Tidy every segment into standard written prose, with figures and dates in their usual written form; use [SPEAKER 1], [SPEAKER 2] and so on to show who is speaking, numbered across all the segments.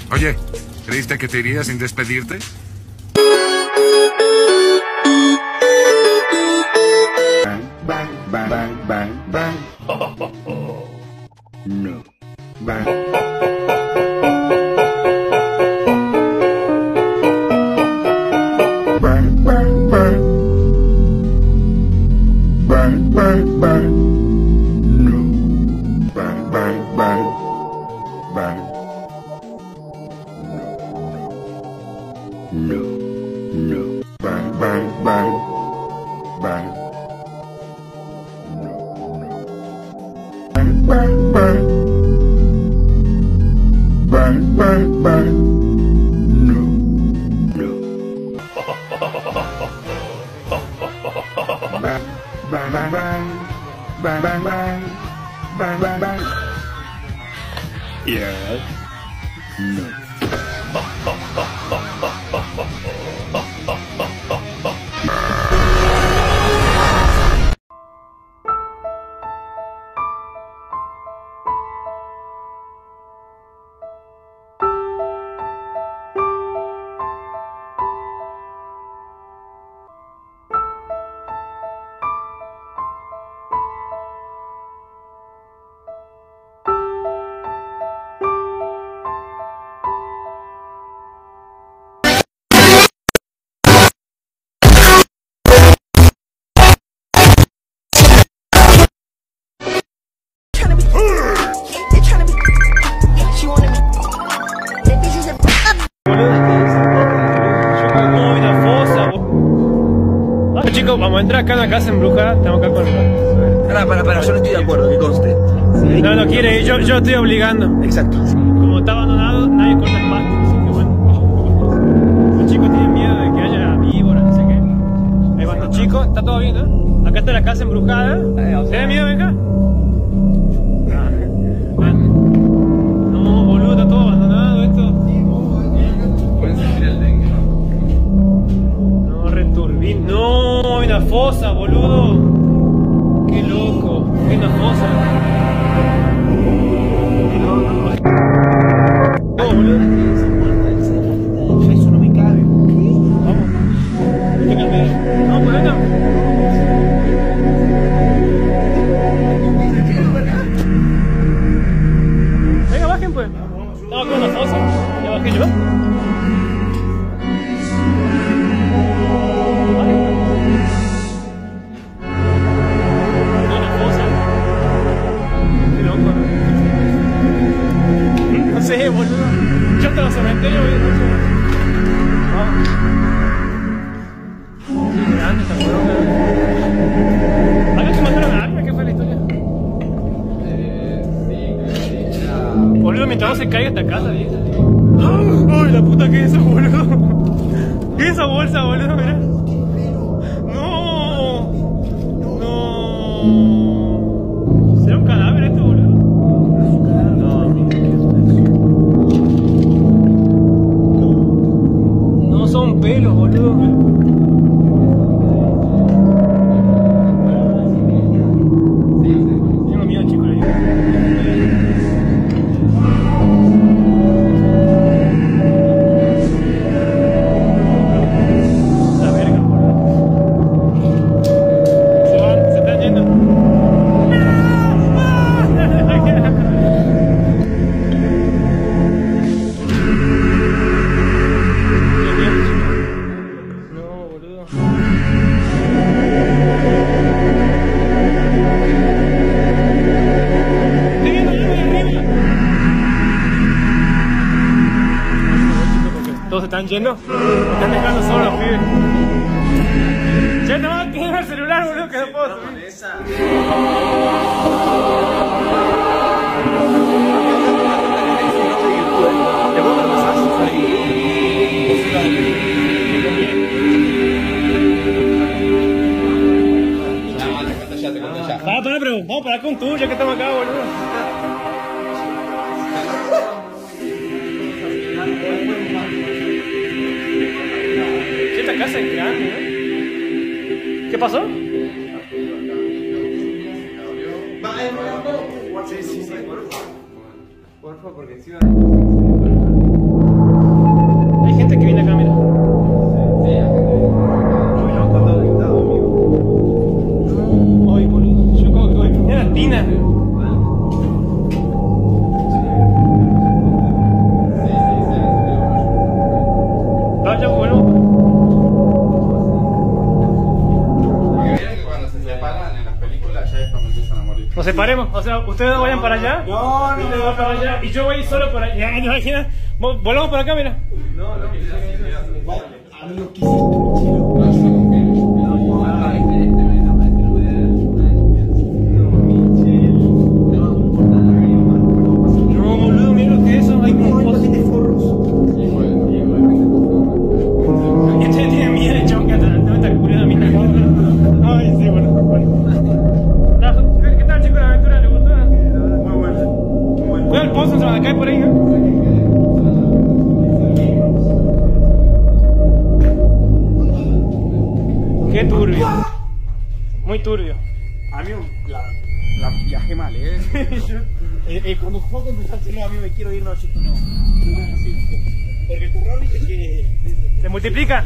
[SPEAKER 1] Oye, ¿creíste que te irías sin despedirte?
[SPEAKER 2] Bang, bang, bang, bang, bang. No. Bang. Bang, bang, bang. Bang, bang, bang. No. Bang, bang, bang. Bang. No. No. Bang, bang, bang. Bang. Bang, bang, bang. Bang, bang, bang. No. No. Bang, bang, bang, bang. Bang, bang, bang. Bang, bang, bang. Yes. No.
[SPEAKER 3] Chicos, vamos a entrar acá en la casa embrujada. Estamos acá con
[SPEAKER 4] Para, yo no estoy de acuerdo, que conste.
[SPEAKER 3] Sí. No quiere, yo estoy obligando.
[SPEAKER 4] Exacto.
[SPEAKER 3] Como está abandonado, nadie corta el pasto, así que bueno. Los chicos tienen miedo de que haya víboras, no sé qué. Ahí van los chicos, está todo bien, ¿no? Acá está la casa embrujada. ¿Tienen miedo, venga? No, boludo, está todo abandonado esto.
[SPEAKER 4] Pueden sentir el dengue.
[SPEAKER 3] No, returbín. No, hay una fosa, boludo. Qué loco. Hay una fosa. No, boludo.
[SPEAKER 4] Ya eso no me cabe.
[SPEAKER 3] Vamos. No, por acá. Venga, bajen pues. Estaba con una fosa. Ya bajé yo. No sé, boludo. Yo hasta los cementerios voy de noche. Qué grande esta poronga. ¿Acá te mataron a alguien? ¿Qué fue la historia?
[SPEAKER 4] Sí.
[SPEAKER 3] Boludo, mientras vos se caiga esta casa, vieja. ¡Uy, la puta que es eso, boludo! ¿Qué es esa bolsa, boludo? Mirá. ¡No! ¡No! ¿Será un cadáver esto, boludo? No son pelos, boludo. Tengo miedo, chicos. La verga, boludo. Se están yendo. No, boludo. Estoy viendo algo de arriba. Todos se están yendo. Me están dejando solo los pibes. Ya no más que el celular, boludo, que no puedo subir. Pero vamos para acá un tour, ya que estamos acá, boludo. Esta casa es grande, ¿no? ¿Qué pasó?
[SPEAKER 4] Sí, por favor, porque encima...
[SPEAKER 3] separemos. O sea, ustedes dos vayan para allá. No, no. Ustedes van para allá. Y yo voy solo para allá. ¿Te imaginas? Volvamos por acá, mira. No.
[SPEAKER 2] A mí lo quise.
[SPEAKER 3] No, boludo, mira lo que es eso. Hay unos de forros. Este tiene miedo de chonca. No está cubriendo a mí. Ay, sí, bueno. ¿Qué tal, chicos? ¿La aventura les gustó? Muy buena. Cuidado el pozo, se va a caer por ahí, ¿no? Qué turbio. Muy turbio.
[SPEAKER 2] A mí la viajé mal, cuando juego empezó a hacerlo, a mí me quiero ir, no, chico, no. Porque el terror dice que...
[SPEAKER 3] ¿Se multiplica?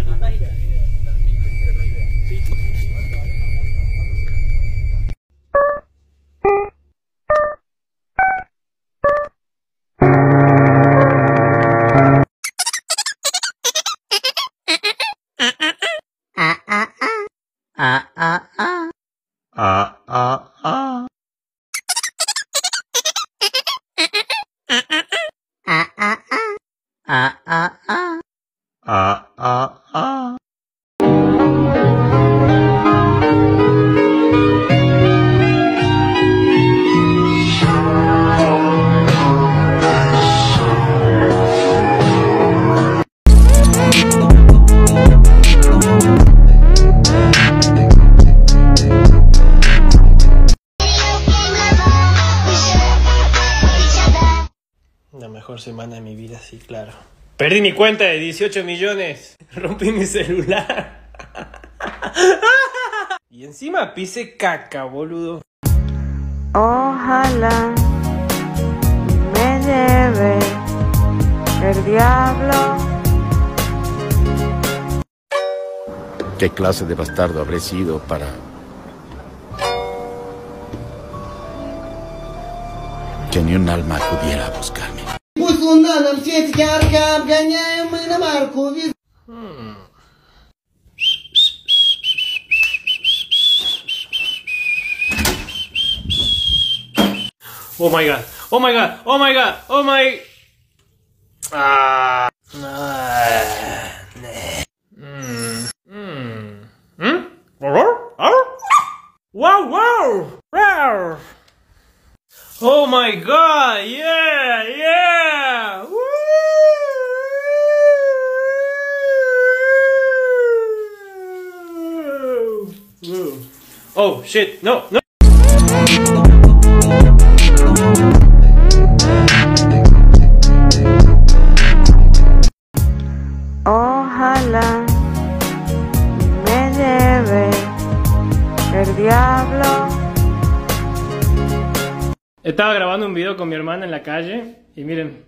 [SPEAKER 3] La mejor semana de mi vida, sí, claro. Perdí mi cuenta de 18 millones. Rompí mi celular. Y encima pise caca, boludo.
[SPEAKER 5] Ojalá me lleve el diablo.
[SPEAKER 6] ¿Qué clase de bastardo habré sido para que ni un alma acudiera a buscarme?
[SPEAKER 3] Oh my god, oh my god, oh my god, oh my... Wow, wow, wow. Oh my god, yeah, yeah. Woo. Oh shit, no, no.
[SPEAKER 5] Ojalá me lleve el diablo.
[SPEAKER 3] Estaba grabando un video con mi hermana en la calle y miren,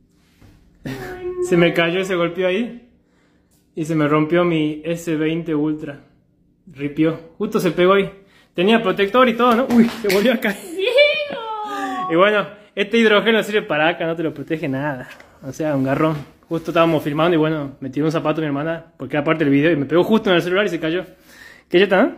[SPEAKER 3] se me cayó, se golpeó ahí y se me rompió mi S20 Ultra. Ripió, justo se pegó ahí. Tenía protector y todo, ¿no? Uy, se volvió a caer. Y bueno, este hidrógeno sirve para acá, no te lo protege nada. O sea, un garrón. Justo estábamos filmando y bueno, me tiró un zapato mi hermana porque era parte del video y me pegó justo en el celular y se cayó. ¿Qué ya está?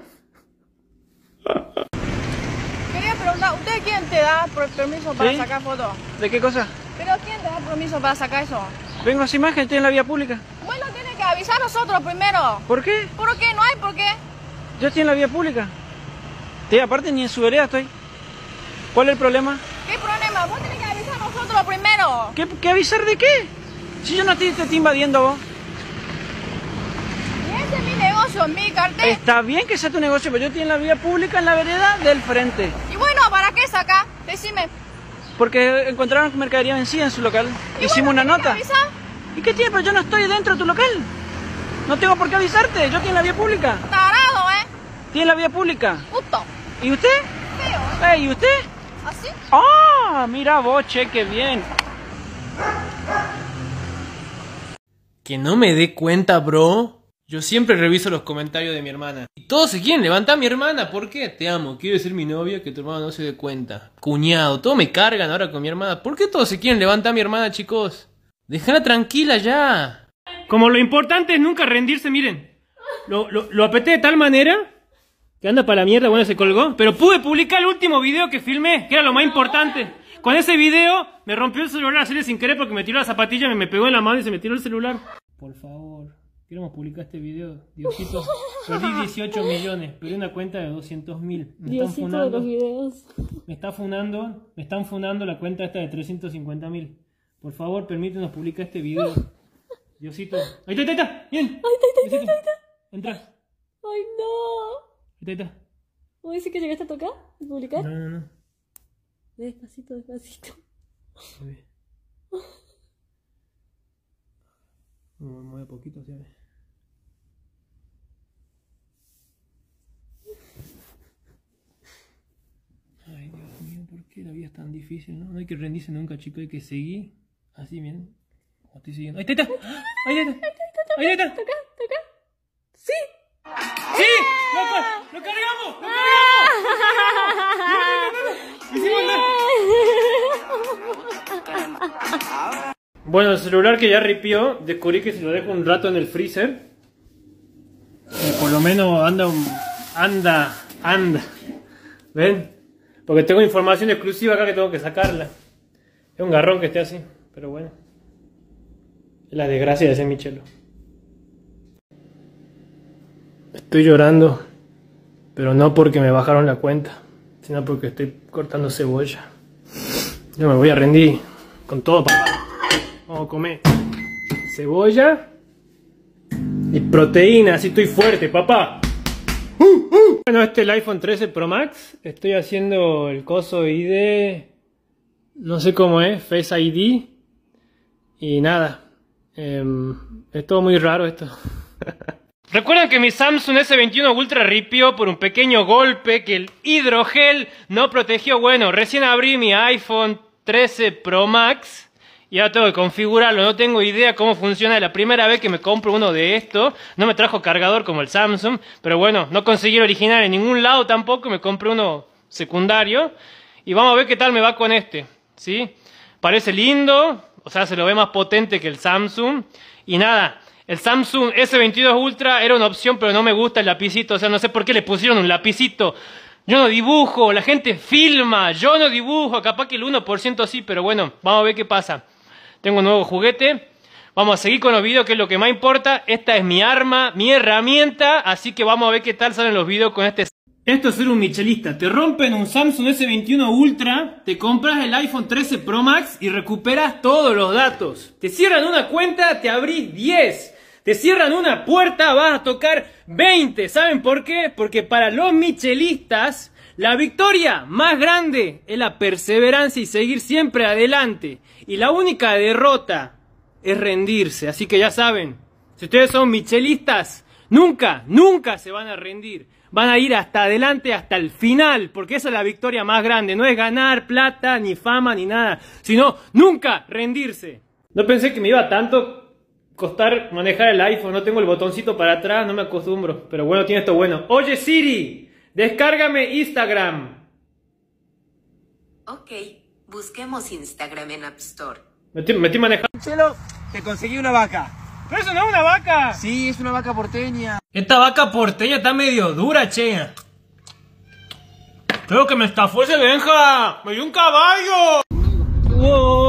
[SPEAKER 7] Quería preguntar, ¿usted quién te da permiso para sacar fotos?
[SPEAKER 4] ¿De qué cosa?
[SPEAKER 7] ¿Pero quién te da permiso para sacar eso?
[SPEAKER 4] Vengo a esa imagen, estoy en la vía pública.
[SPEAKER 7] Bueno, tiene que avisar a nosotros primero.
[SPEAKER 4] ¿Por qué?
[SPEAKER 7] ¿Por qué? ¿No hay por qué?
[SPEAKER 4] Yo estoy en la vía pública. Sí, aparte ni en su vereda estoy. ¿Cuál es el problema?
[SPEAKER 7] ¿Qué problema? Vos tenés que avisar a nosotros primero.
[SPEAKER 4] ¿Qué avisar de qué? Si yo no te estoy invadiendo vos.
[SPEAKER 7] Y ese es mi negocio, mi cartel.
[SPEAKER 4] Está bien que sea tu negocio, pero yo estoy en la vía pública, en la vereda del frente.
[SPEAKER 7] Y bueno, ¿para qué sacar? Decime.
[SPEAKER 4] Porque encontraron mercadería vencida en su local. Hicimos una nota.
[SPEAKER 7] ¿Avisar?
[SPEAKER 4] ¿Y qué tiene? Pero yo no estoy dentro de tu local. No tengo por qué avisarte, yo estoy en la vía pública.
[SPEAKER 7] Tarado,
[SPEAKER 4] Estoy en la vía pública.
[SPEAKER 7] Puto.
[SPEAKER 4] ¿Y usted?
[SPEAKER 7] Feo,
[SPEAKER 4] ¿Y usted?
[SPEAKER 7] ¿Así?
[SPEAKER 4] ¡Ah! Mira vos, che, qué bien.
[SPEAKER 3] Que no me dé cuenta, bro. Yo siempre reviso los comentarios de mi hermana. Y todos se quieren levantar a mi hermana. ¿Por qué? Te amo. Quiero ser mi novia, que tu hermana no se dé cuenta. Cuñado. Todos me cargan ahora con mi hermana. ¿Por qué todos se quieren levantar a mi hermana, chicos? Déjala tranquila ya. Como lo importante es nunca rendirse, miren. Lo apreté de tal manera Que anda para la mierda, bueno, se colgó. Pero pude publicar el último video que filmé, que era lo más importante. Con ese video me rompió el celular así sin querer porque me tiró la zapatilla, me pegó en la mano y se me tiró el celular. Por favor, queremos publicar este video. Diosito, perdí 18 millones, perdí una cuenta de 200.000.
[SPEAKER 8] Diosito de los videos.
[SPEAKER 3] Me están funando la cuenta esta de 350.000. Por favor, permítenos publicar este video. Diosito. Ahí está, bien.
[SPEAKER 8] Ahí está.
[SPEAKER 3] Entra.
[SPEAKER 8] Ay, no.
[SPEAKER 3] Ahí está.
[SPEAKER 8] ¿Vos decís que llegaste a tocar? ¿A publicar?
[SPEAKER 3] No.
[SPEAKER 8] Despacito.
[SPEAKER 3] Me mueve poquito, ¿sí? Ay, Dios mío, ¿por qué la vida es tan difícil? No hay que rendirse nunca, chicos, hay que seguir. Así, bien. Como estoy siguiendo. ¡Ahí está! ¡Ahí está!
[SPEAKER 8] ¿Toca?
[SPEAKER 3] ¡Sí! ¡Sí! ¡Lo cargamos! Bueno, el celular que ya ripió, descubrí que si lo dejo un rato en el freezer, por lo menos anda. ¿Ven? Porque tengo información exclusiva acá que tengo que sacarla. Es un garrón que esté así, pero bueno. Es la desgracia de ese Michelo. Estoy llorando, pero no porque me bajaron la cuenta, sino porque estoy cortando cebolla. Yo me voy a rendir con todo, papá. Vamos a comer cebolla y proteína, así estoy fuerte, papá. Bueno, este es el iPhone 13 Pro Max. Estoy haciendo el coso ID, no sé cómo es, Face ID. Y nada, es todo muy raro esto. Recuerden que mi Samsung S21 Ultra ripió por un pequeño golpe que el hidrogel no protegió. Bueno, recién abrí mi iPhone 13 Pro Max y ahora tengo que configurarlo. No tengo idea cómo funciona. Es la primera vez que me compro uno de estos. No me trajo cargador como el Samsung, pero bueno, no conseguí el original en ningún lado tampoco. Me compré uno secundario y vamos a ver qué tal me va con este, ¿sí? Parece lindo, o sea, se lo ve más potente que el Samsung. Y nada, el Samsung S22 Ultra era una opción, pero no me gusta el lapicito. O sea, no sé por qué le pusieron un lapicito. Yo no dibujo, la gente filma, yo no dibujo. Capaz que el 1% sí, pero bueno, vamos a ver qué pasa. Tengo un nuevo juguete. Vamos a seguir con los videos, que es lo que más importa. Esta es mi arma, mi herramienta. Así que vamos a ver qué tal salen los videos con este. Esto es ser un michelista. Te rompen un Samsung S21 Ultra, te compras el iPhone 13 Pro Max y recuperas todos los datos. Te cierran una cuenta, te abrís 10. Te cierran una puerta, vas a tocar 20. ¿Saben por qué? Porque para los michelistas, la victoria más grande es la perseverancia y seguir siempre adelante. Y la única derrota es rendirse. Así que ya saben, si ustedes son michelistas, nunca se van a rendir. Van a ir hasta adelante, hasta el final, porque esa es la victoria más grande. No es ganar plata, ni fama, ni nada, sino nunca rendirse. No pensé que me iba tanto costar manejar el iPhone. No tengo el botoncito para atrás, no me acostumbro. Pero bueno, tiene esto bueno. Oye Siri, descárgame Instagram.
[SPEAKER 9] Ok, busquemos Instagram en App Store.
[SPEAKER 3] Me estoy manejando.
[SPEAKER 2] Chelo, te conseguí una vaca.
[SPEAKER 3] ¡Pero eso no es una vaca!
[SPEAKER 2] Sí, es una vaca porteña.
[SPEAKER 3] Esta vaca porteña está medio dura, che. Creo que me estafó ese Benja. ¡Me dio un caballo! ¡Wow!